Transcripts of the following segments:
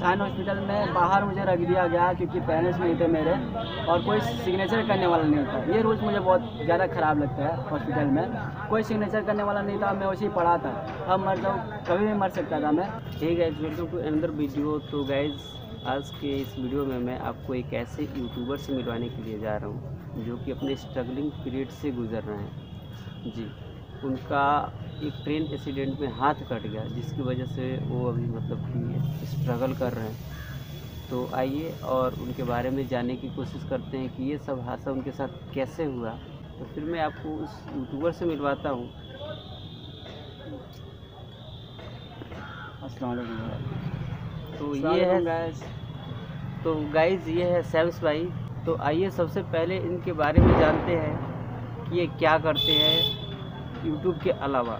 Sign hospital में बाहर मुझे रख दिया गया क्योंकि पेरेंट्स नहीं थे मेरे और कोई सिग्नेचर करने वाला नहीं था। ये रूल्स मुझे बहुत ज़्यादा ख़राब लगता है। हॉस्पिटल में कोई सिग्नेचर करने वाला नहीं था, मैं वैसे ही पढ़ा था। अब मर जाऊँ, कभी भी मर सकता था मैं। Hey guys, welcome to another video. तो गाइस, आज के इस वीडियो में मैं आपको एक ऐसे यूट्यूबर से मिलवाने के लिए जा रहा हूँ जो कि अपने स्ट्रगलिंग पीरियड से गुजर रहे हैं। जी, उनका एक ट्रेन एक्सीडेंट में हाथ कट गया जिसकी वजह से वो अभी मतलब कि स्ट्रगल कर रहे हैं। तो आइए और उनके बारे में जानने की कोशिश करते हैं कि ये सब हादसा उनके साथ कैसे हुआ। तो फिर मैं आपको उस यूट्यूबर से मिलवाता हूँ। अस्सलाम वालेकुम। तो ये है गाइस, ये है सैम्स भाई। तो आइए सबसे पहले इनके बारे में जानते हैं कि ये क्या करते हैं यूट्यूब के अलावा।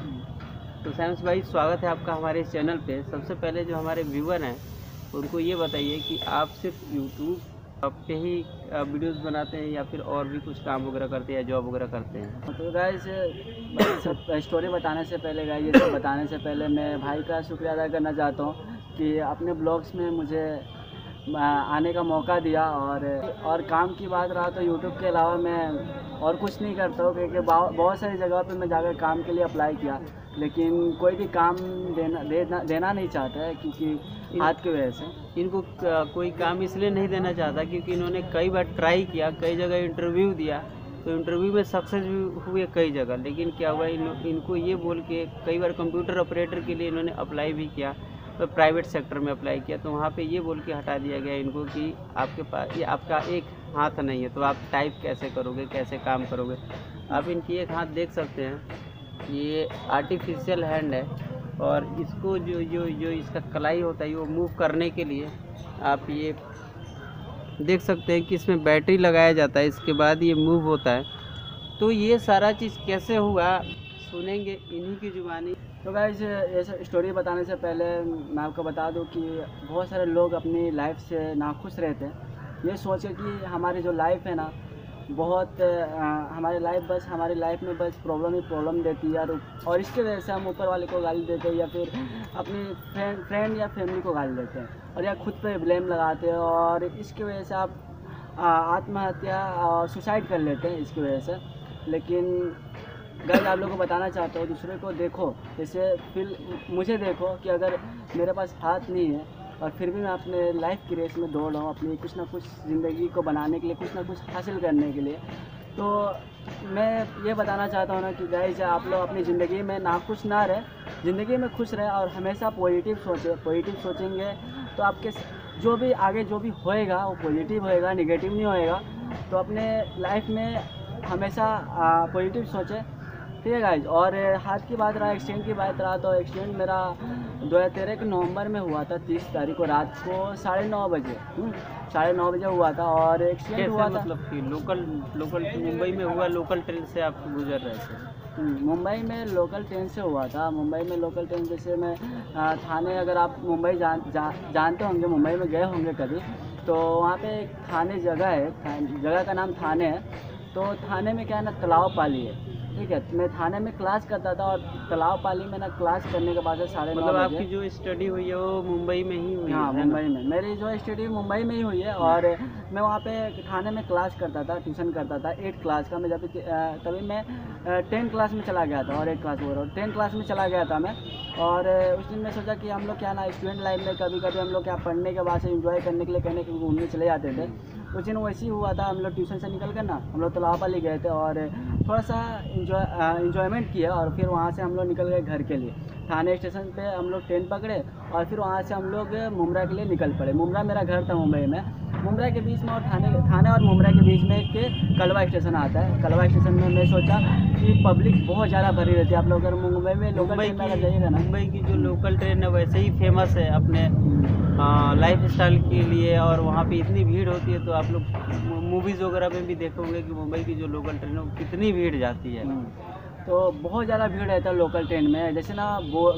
तो सैम्स भाई, स्वागत है आपका हमारे इस चैनल पे। सबसे पहले जो हमारे व्यूवर हैं उनको ये बताइए कि आप सिर्फ यूट्यूब पे ही वीडियोस बनाते हैं या फिर और भी कुछ काम वगैरह करते हैं या जॉब वगैरह करते हैं? तो गाइस, सब स्टोरी बताने से पहले गाइस, ये सब बताने से पहले मैं भाई का शुक्रिया अदा करना चाहता हूँ कि अपने ब्लॉग्स में मुझे आने का मौका दिया। और काम की बात रहा तो यूट्यूब के अलावा मैं और कुछ नहीं करता हूँ क्योंकि बहुत सारी जगह पे मैं जाकर काम के लिए अप्लाई किया, लेकिन कोई भी काम देना नहीं चाहता है क्योंकि हाथ की वजह से। इनको कोई काम इसलिए नहीं देना चाहता क्योंकि इन्होंने कई बार ट्राई किया, कई जगह इंटरव्यू दिया, तो इंटरव्यू में सक्सेस भी हुए कई जगह। लेकिन क्या हुआ, इनको ये बोल के कई बार कंप्यूटर ऑपरेटर के लिए इन्होंने अप्लाई भी किया, तो प्राइवेट सेक्टर में अप्लाई किया, तो वहाँ पे ये बोल के हटा दिया गया इनको कि आपके पास ये आपका एक हाथ नहीं है, तो आप टाइप कैसे करोगे, कैसे काम करोगे। आप इनकी एक हाथ देख सकते हैं, ये आर्टिफिशियल हैंड है और इसको जो इसका कलाई होता है वो मूव करने के लिए आप ये देख सकते हैं कि इसमें बैटरी लगाया जाता है, इसके बाद ये मूव होता है। तो ये सारा चीज़ कैसे हुआ सुनेंगे इन्हीं की जुबानी। तो गाइस, ये स्टोरी बताने से पहले मैं आपको बता दूं कि बहुत सारे लोग अपनी लाइफ से नाखुश रहते हैं। ये सोचे कि हमारी जो लाइफ है ना, बहुत हमारी लाइफ में बस प्रॉब्लम ही प्रॉब्लम देती है और इसकी वजह से हम ऊपर वाले को गाली देते हैं या फिर अपनी फ्रेंड या फैमिली को गाली देते हैं और या खुद पे ब्लेम लगाते हैं और इसकी वजह से आप आत्महत्या और सुसाइड कर लेते हैं इसकी वजह से। लेकिन गाइस, आप लोगों को बताना चाहता हूँ, दूसरे को देखो, जैसे फिर मुझे देखो कि अगर मेरे पास हाथ नहीं है और फिर भी मैं अपने लाइफ की रेस में दौड़ रहा हूँ अपनी कुछ ना कुछ ज़िंदगी को बनाने के लिए, कुछ ना कुछ हासिल करने के लिए। तो मैं ये बताना चाहता हूँ ना कि गाइस, आप लोग अपनी ज़िंदगी में नाखुश ना रहे, ज़िंदगी में खुश रहे और हमेशा पॉजिटिव सोचें। पॉजिटिव सोचेंगे तो आपके जो भी आगे जो भी होएगा वो पॉजिटिव होएगा, नेगेटिव नहीं होएगा। तो अपने लाइफ में हमेशा पॉजिटिव सोचें, ठीक है गाइज। और हाथ की बात रहा, एक्सीडेंट की बात रहा, तो एक्सीडेंट मेरा 2013 के नवंबर में हुआ था। 30 तारीख को रात को 9:30 बजे 9:30 बजे हुआ था और एक्सीडेंट हुआ था। मतलब कि लोकल मुंबई में हुआ, लोकल ट्रेन से आप गुजर रहे थे? मुंबई में लोकल ट्रेन से हुआ था। मुंबई में लोकल ट्रेन जैसे मैं थाने, अगर आप मुंबई जानते होंगे, मुंबई में गए होंगे कभी, तो वहाँ पे एक थाने जगह है, जगह का नाम थाने है। तो थाने में क्या है ना, तालाब पाली है, ठीक है। मैं थाने में क्लास करता था और तालाब पाली में ना क्लास करने के बाद 9:30 मतलब आपकी जो स्टडी हुई है वो मुंबई में ही हुई है? हाँ, मुंबई में मेरी जो स्टडी मुंबई में ही हुई है और मैं वहाँ पे थाने में क्लास करता था, ट्यूशन करता था 8 क्लास का। मैं जब तभी मैं 10 क्लास में चला गया था और 8 क्लास हो रहा 10 क्लास में चला गया था मैं। और उस दिन मैं सोचा कि हम लोग क्या ना, स्टूडेंट लाइफ में कभी कभी हम लोग क्या पढ़ने के बाद से इंजॉय करने के लिए कहीं घूमने चले जाते थे। उस दिन वैसे ही हुआ था, हम लोग ट्यूशन से निकल कर ना हम लोग तालाब वाली गए थे और थोड़ा सा इंजॉयमेंट किया और फिर वहाँ से हम लोग निकल गए घर के लिए। थाने स्टेशन पे हम लोग ट्रेन पकड़े और फिर वहाँ से हम लोग मुमरा के लिए निकल पड़े। मुमरा मेरा घर था मुंबई में। मुमरा के बीच में और थाने और मुमरा के बीच में एक कलवा स्टेशन आता है। कलवा स्टेशन में मैं सोचा कि पब्लिक बहुत ज़्यादा भरी रहती है। आप लोग अगर मुंबई में लोकल ट्रेन में जाइएगा ना, मुंबई की जो लोकल ट्रेन है वैसे ही फेमस है अपने लाइफ स्टाइल के लिए और वहाँ पे इतनी भीड़ होती है। तो आप लोग मूवीज़ वगैरह में भी देखोगे कि मुंबई की जो लोकल ट्रेन है कितनी भीड़ जाती है। तो बहुत ज़्यादा भीड़ रहता है लोकल ट्रेन में। जैसे ना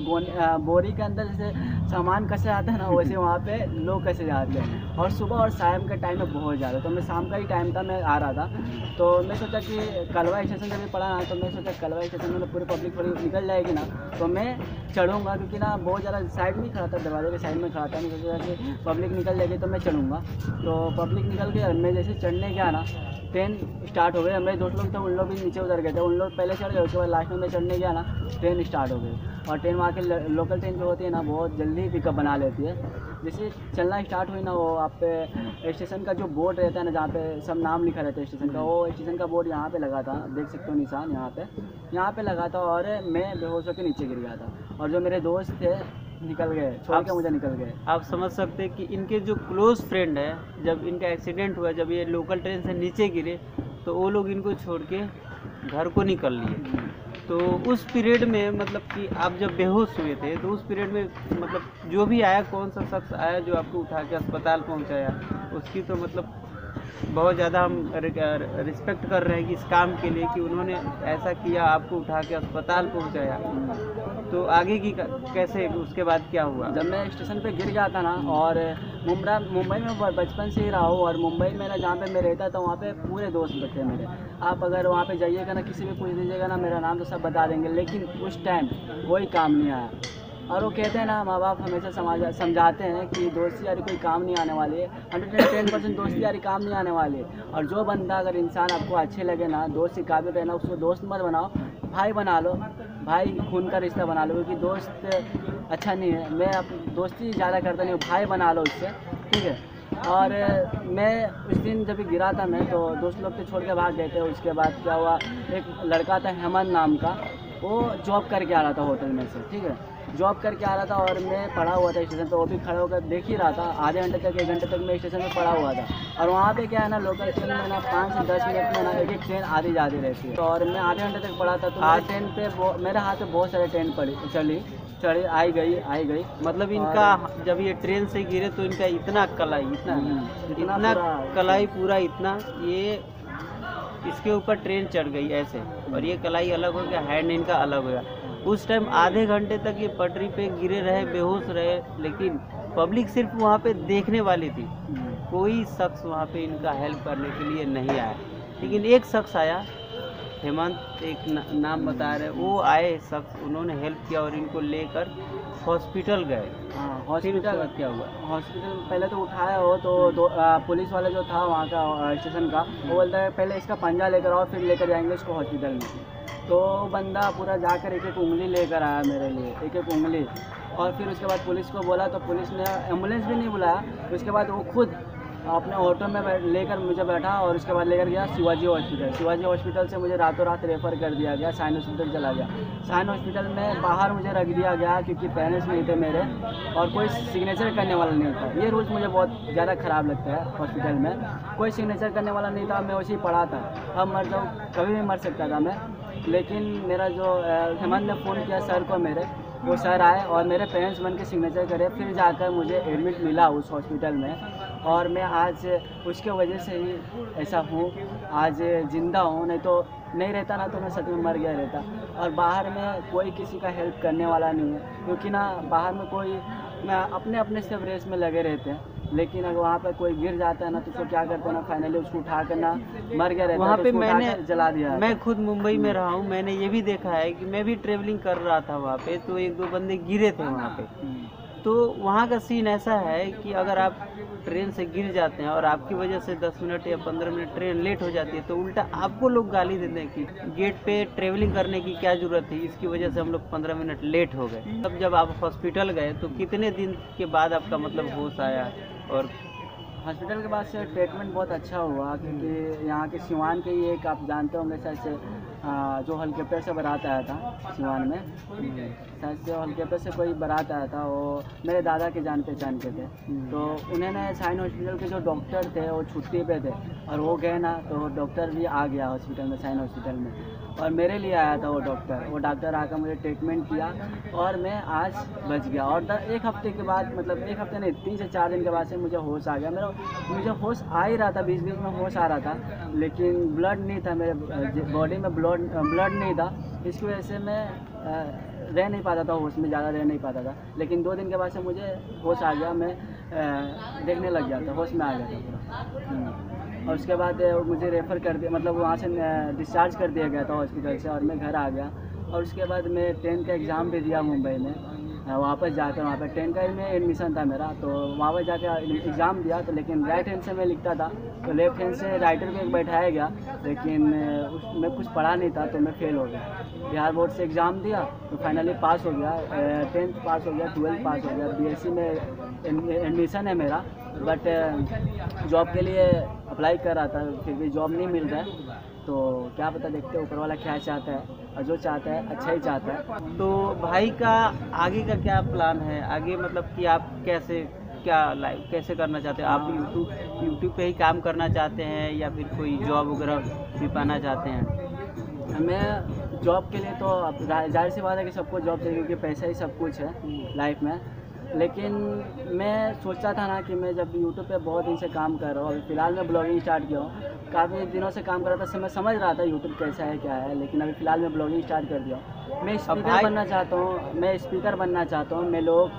बोरी के अंदर जैसे सामान कसे आता है ना, वैसे वहाँ पे लोग कसे जाते हैं। और सुबह और शाम के टाइम में बहुत ज़्यादा, तो मैं शाम का ही टाइम था, मैं आ रहा था, तो मैं सोचा कि कलवा स्टेशन जब भी पड़ा ना, तो मैं सोचा कलवा स्टेशन में पूरी पब्लिक थोड़ी निकल जाएगी ना, तो मैं चढ़ूँगा, क्योंकि ना बहुत ज़्यादा साइड में खड़ा था, दरवाजे के साइड में खड़ा था। मैं सोचा कि पब्लिक निकल जाएगी तो मैं चढ़ूँगा। तो पब्लिक निकल गई और मैं जैसे चढ़ने गया ना, ट्रेन स्टार्ट हो गई। मेरे दोस्त लोग थे, उन लोग भी नीचे उतर गए थे, उन लोग पहले चढ़ गए, उसके बाद लास्ट में मैं चढ़ने गया ना, ट्रेन स्टार्ट हो गई। और ट्रेन वहाँ के लोकल ट्रेन जो होती है ना, बहुत जल्दी पिकअप बना लेती है। जैसे चलना स्टार्ट हुई ना, वो आप पे स्टेशन का जो बोर्ड रहता है ना, जहाँ पे सब नाम लिखा रहता है स्टेशन का, वो स्टेशन का बोर्ड यहाँ पे लगा था, देख सकते हो निशान यहाँ पे लगा था। और मैं बेहोश होकर नीचे गिर गया था, और जो मेरे दोस्त थे निकल गए, छोड़ के मुझे निकल गए। आप समझ सकते हैं कि इनके जो क्लोज फ्रेंड है, जब इनका एक्सीडेंट हुआ, जब ये लोकल ट्रेन से नीचे गिरे, तो वो लोग इनको छोड़ के घर को निकल लिए। तो उस पीरियड में मतलब कि आप जब बेहोश हुए थे, तो उस पीरियड में मतलब जो भी आया, कौन सा शख्स आया जो आपको उठा के अस्पताल पहुंचाया, उसकी तो मतलब बहुत ज़्यादा हम रिस्पेक्ट कर रहे हैं कि इस काम के लिए, कि उन्होंने ऐसा किया, आपको उठा के अस्पताल पहुंचाया। तो आगे की कैसे, उसके बाद क्या हुआ? जब मैं स्टेशन पे गिर गया था ना, और मुंबई में बचपन से ही रहा हूँ, और मुंबई में ना जहाँ पे मैं रहता था, वहाँ पे पूरे दोस्त थे मेरे। आप अगर वहाँ पे जाइएगा ना, किसी भी पूछ दीजिएगा ना मेरा नाम, तो सब बता देंगे। लेकिन उस टाइम कोई काम नहीं आया। और वो कहते हैं ना, माँ बाप हमेशा समझाते हैं कि दोस्ती यारी कोई काम नहीं आने वाली है। 110% दोस्ती यारी काम नहीं आने वाली है। और जो बंदा, अगर इंसान आपको अच्छे लगे ना, दोस्त के काबिल रहना, उसको दोस्त मत बनाओ, भाई बना लो, भाई खून का रिश्ता बना लो। क्योंकि दोस्त अच्छा नहीं है, मैं दोस्ती ज़्यादा करता नहीं हूँ, भाई बना लो उससे, ठीक है। और मैं उस दिन जब गिरा था मैं, तो दोस्त लोग तो छोड़ के भाग गए थे। उसके बाद क्या हुआ, एक लड़का था हेमंत नाम का, वो जॉब करके आ रहा था होटल में से, ठीक है, जॉब करके आ रहा था। और मैं पड़ा हुआ था स्टेशन पे, वो भी खड़ा होकर देख ही रहा था। आधे घंटे तक, 1 घंटे तक मैं स्टेशन पे पड़ा हुआ था। और वहाँ पे क्या है ना, लोकल ट्रेन में ना 5 से 10 मिनट में ना एक ट्रेन आधी जाती रहती है। और मैं आधे घंटे तक पड़ा था, तो मेरे ट्रेन पे मेरे हाथ में बहुत सारे ट्रेन चढ़ी, आई गई। मतलब इनका जब ये ट्रेन से गिरे, तो इनका इतना कलाई, इतना कलाई पूरा, इतना ये इसके ऊपर ट्रेन चढ़ गई ऐसे, और ये कलाई अलग हो गया, हैंड इनका अलग हो गया। उस टाइम आधे घंटे तक ये पटरी पे गिरे रहे, बेहोश रहे, लेकिन पब्लिक सिर्फ वहाँ पे देखने वाली थी। कोई शख्स वहाँ पे इनका हेल्प करने के लिए नहीं आया। लेकिन एक शख्स आया, हेमंत एक नाम बता रहे, वो आए शख्स, उन्होंने हेल्प किया और इनको लेकर हॉस्पिटल गए। हाँ, हॉस्पिटल क्या हुआ, हॉस्पिटल पहले तो उठाया हो, तो पुलिस वाला जो था वहाँ का स्टेशन का, वो बोलता है पहले इसका पंजा लेकर आओ, फिर लेकर जाएंगे इसको हॉस्पिटल में। तो बंदा पूरा जाकर एक उंगली लेकर आया मेरे लिए, एक उंगली। और फिर उसके बाद पुलिस को बोला, तो पुलिस ने एम्बुलेंस भी नहीं बुलाया। उसके बाद वो खुद अपने ऑटो में लेकर मुझे बैठा, और उसके बाद लेकर गया शिवाजी हॉस्पिटल से मुझे रातों रात रेफ़र कर दिया गया, साइन हॉस्पिटल चला गया। साइन हॉस्पिटल में बाहर मुझे रख दिया गया, क्योंकि पेरेंट्स नहीं थे मेरे, और कोई सिग्नेचर करने वाला नहीं था। ये रूल्स मुझे बहुत ज़्यादा ख़राब लगता है। हॉस्पिटल में कोई सिग्नेचर करने वाला नहीं था, मैं वैसे ही पड़ा था। अब मर जाऊँ, कभी भी मर सकता था मैं। लेकिन मेरा जो हेमंत ने फ़ोन किया सर को मेरे, वो सर आए और मेरे पेरेंट्स बन के सिग्नेचर करे, फिर जाकर मुझे एडमिट मिला उस हॉस्पिटल में। और मैं आज उसके वजह से ही ऐसा हूँ, आज ज़िंदा हूँ। नहीं तो नहीं रहता ना, तो मैं सच में मर गया रहता। और बाहर में कोई किसी का हेल्प करने वाला नहीं है, क्योंकि ना बाहर में कोई अपने सब रेस में लगे रहते हैं। लेकिन अगर वहाँ पर कोई गिर जाता है ना, तो उसको क्या करते हैं ना, फाइनली उसको उठा कर ना, मर गया रहता है वहाँ पे तो मैंने जला दिया। मैं खुद मुंबई में रहा हूँ, मैंने ये भी देखा है कि मैं भी ट्रेवलिंग कर रहा था वहाँ पे, तो 1-2 बंदे गिरे थे वहाँ पे। तो वहाँ का सीन ऐसा है कि अगर आप ट्रेन से गिर जाते हैं और आपकी वजह से 10 मिनट या 15 मिनट ट्रेन लेट हो जाती है, तो उल्टा आपको लोग गाली देते हैं कि गेट पे ट्रेवलिंग करने की क्या ज़रूरत थी, इसकी वजह से हम लोग 15 मिनट लेट हो गए। तब जब आप हॉस्पिटल गए, तो कितने दिन के बाद आपका मतलब होश आया? और हॉस्पिटल के बाद से ट्रीटमेंट बहुत अच्छा हुआ, क्योंकि यहाँ के सिवान के ही एक, आप जानते होंगे शायद से, जो हेलीकॉप्टर से बारात आया था सिवान में, शायद से हेलीकॉप्टर से कोई बारात आया था, वो मेरे दादा के जान पहचान के थे। तो उन्होंने साइन हॉस्पिटल के जो डॉक्टर थे वो छुट्टी पे थे, और वो गए ना, तो डॉक्टर भी आ गया हॉस्पिटल में, साइन हॉस्पिटल में, और मेरे लिए आया था वो डॉक्टर आकर मुझे ट्रीटमेंट किया, और मैं आज बच गया। और 1 हफ्ते के बाद, मतलब 1 हफ्ते नहीं, 3 से 4 दिन के बाद से मुझे होश आ गया। मुझे होश आ ही रहा था, बीच बीच में होश आ रहा था, लेकिन ब्लड नहीं था मेरे बॉडी में, ब्लड ब्लड नहीं था, इसकी वजह से मैं रह नहीं पाता था होश में, ज़्यादा रह नहीं पाता था। लेकिन 2 दिन के बाद से मुझे होश आ गया, मैं देखने लग गया था, होश में आ गया था पूरा। और उसके बाद मुझे रेफ़र कर दिया, मतलब वहाँ से डिस्चार्ज कर दिया गया था हॉस्पिटल से, और मैं घर आ गया। और उसके बाद मैं 10th का एग्ज़ाम भी दिया मुंबई में। वापस जाकर वहाँ पे 10 का ही में एडमिशन था मेरा, तो वहाँ पर जाकर एग्ज़ाम दिया। तो लेकिन राइट हैंड से मैं लिखता था, तो लेफ्ट हैंड से राइटर में बैठाया गया, लेकिन उसमें कुछ पढ़ा नहीं था, तो मैं फ़ेल हो गया। बिहार बोर्ड से एग्ज़ाम दिया तो फाइनली पास हो गया, 10th पास हो गया, 12th पास हो गया। बीएससी में एडमिशन है मेरा, बट जॉब के लिए अप्लाई कर रहा था, फिर भी जॉब नहीं मिल रहा है। तो क्या पता, देखते ऊपर वाला क्या चाहता है, और जो चाहता है अच्छा ही चाहता है। तो भाई का आगे का क्या प्लान है? आगे मतलब कि आप क्या लाइफ कैसे करना चाहते हैं? आप यूट्यूब पे ही काम करना चाहते हैं या फिर कोई जॉब वगैरह भी पाना चाहते हैं? मैं जॉब के लिए तो अब जाहिर सी बात है कि सबको जॉब चाहिए, क्योंकि पैसा ही सब कुछ है लाइफ में। लेकिन मैं सोचा था ना कि मैं जब यूट्यूब पे बहुत दिन से काम कर रहा हूँ, अभी फ़िलहाल मैं ब्लॉगिंग स्टार्ट किया हूँ, काफ़ी दिनों से काम कर रहा था, मैं समझ रहा था यूट्यूब कैसा है क्या है, लेकिन अभी फ़िलहाल मैं ब्लॉगिंग स्टार्ट कर दिया हूँ। मैं स्पीकर बनना चाहता हूँ, मैं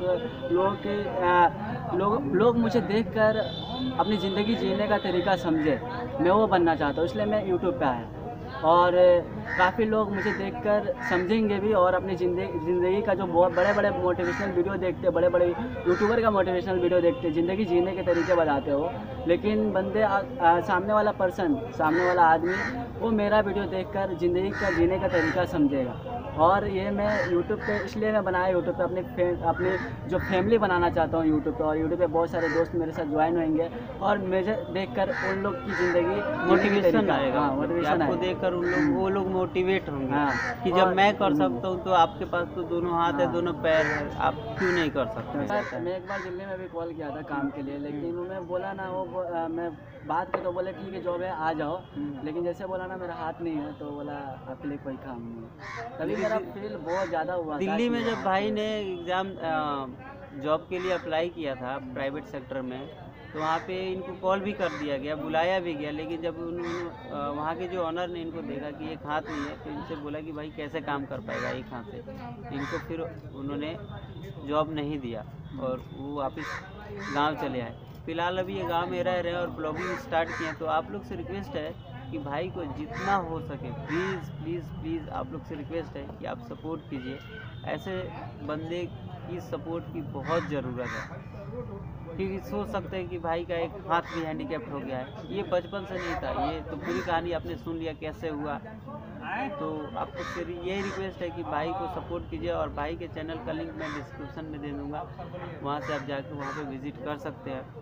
लोग मुझे देखकर अपनी ज़िंदगी जीने का तरीका समझे, मैं वो बनना चाहता हूँ, इसलिए मैं यूट्यूब पे आया। और काफ़ी लोग मुझे देखकर समझेंगे भी, और अपनी ज़िंदगी का जो बहुत बड़े मोटिवेशनल वीडियो देखते, बड़े यूट्यूबर का मोटिवेशनल वीडियो देखते, ज़िंदगी जीने के तरीके बताते हो, लेकिन बंदे सामने वाला आदमी वो मेरा वीडियो देखकर ज़िंदगी का जीने का तरीका समझेगा। और ये मैं यूट्यूब पे इसलिए मैं बनाया, यूट्यूब पे अपनी जो फैमिली बनाना चाहता हूँ यूट्यूब पे, और यूट्यूब पे बहुत सारे दोस्त मेरे साथ ज्वाइन होंगे, और मुझे देखकर उन लोग की ज़िंदगी मोटिवेशन आएगा। हाँ, मोटिवेशन आपको देखकर वो लोग मोटिवेट होंगे। हाँ, कि जब मैं कर सकता हूँ तो आपके पास तो दोनों हाथ है, दोनों पैर है, आप क्यों नहीं कर सकते? मैं एक बार दिल्ली में भी कॉल किया था काम के लिए, लेकिन उन्होंने बोला ना, मैं बात की तो बोले ठीक है जॉब है आ जाओ, लेकिन जैसे बोला ना मेरा हाथ नहीं है, तो बोला आपके लिए कोई काम नहीं है। तभी मेरा फील बहुत ज़्यादा हुआ। दिल्ली में जब भाई ने एग्ज़ाम जॉब के लिए अप्लाई किया था प्राइवेट सेक्टर में, तो वहाँ पे इनको कॉल भी कर दिया गया, बुलाया भी गया, लेकिन जब उन्होंने वहाँ के जो ऑनर ने इनको देखा कि एक हाथ नहीं है, तो इनसे बोला कि भाई कैसे काम कर पाएगा एक हाथ से, इनको फिर उन्होंने जॉब नहीं दिया और वो वापस गांव चले आए। फ़िलहाल अभी ये गांव में रह रहे हैं और ब्लॉगिंग स्टार्ट किए हैं। तो आप लोग से रिक्वेस्ट है कि भाई को जितना हो सके प्लीज़ आप लोग से रिक्वेस्ट है कि आप सपोर्ट कीजिए। ऐसे बंदे की सपोर्ट की बहुत ज़रूरत है, क्योंकि सोच सकते हैं कि भाई का एक हाथ भी हैंडीकैप्ट हो गया है, ये बचपन से नहीं था, ये तो पूरी कहानी आपने सुन लिया कैसे हुआ। तो आपको फिर यही रिक्वेस्ट है कि भाई को सपोर्ट कीजिए, और भाई के चैनल का लिंक मैं डिस्क्रिप्शन में दे दूँगा, वहाँ से आप जाकर वहाँ पे विज़िट कर सकते हैं।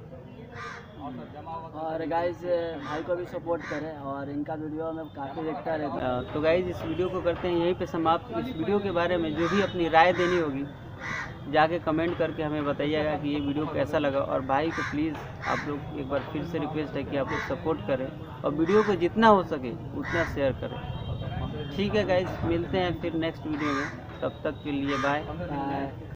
और गाइज भाई को भी सपोर्ट करें, और इनका वीडियो मैं काफ़ी देखता रहता हूँ। तो गाइज इस वीडियो को करते हैं यहीं पे समाप्त। इस वीडियो के बारे में जो भी अपनी राय देनी होगी जाके कमेंट करके हमें बताइएगा कि ये वीडियो कैसा लगा। और भाई को प्लीज़ आप लोग एक बार फिर से रिक्वेस्ट है कि आप लोग सपोर्ट करें और वीडियो को जितना हो सके उतना शेयर करें। ठीक है गाइज, मिलते हैं फिर नेक्स्ट वीडियो में, तब तक के लिए बाय।